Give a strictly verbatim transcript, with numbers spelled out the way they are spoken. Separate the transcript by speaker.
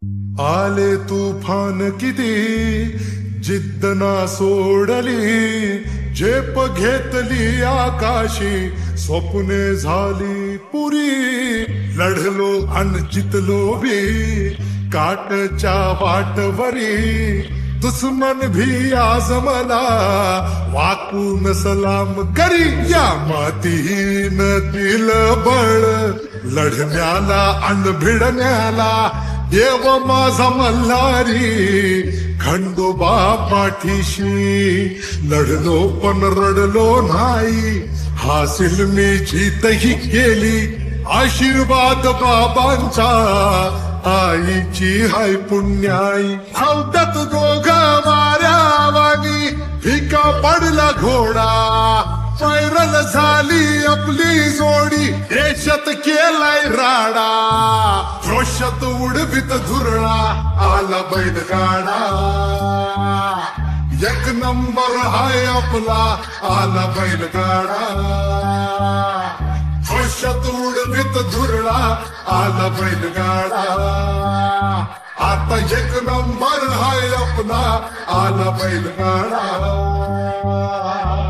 Speaker 1: आले तुफान किती जिद्द ना सोडली, झेप घेतली आकाशी, स्वप्ने झाली पुरी. लढलो अन जितलो भी काटच्या वाटवरी, दुश्मन भी आज मला वाकून सलाम करी. या मातीन दिल बळ लढण्याला अन भिडण्याला, देव माझा मल्हारी खंडोबा पाठीशी. लढलो पण रडलो नाही, हासिल मी जीतही केली. आशीर्वाद बाबांचा आईची हाय पुण्याई. धावतात दोघा वाऱ्यावानी, फिका पडला घोडा. पैरल झाली आपली जोडी, देशात केलाय राडा. जोशात उडवीत धुरळा, आला बैलगाडा. एक नंबर हाय आपला, आला बैलगाडा. जोशात उडवीत धुरळा, आला बैलगाडा. आता एक नंबर हाय आपला, आला बैलगाडा.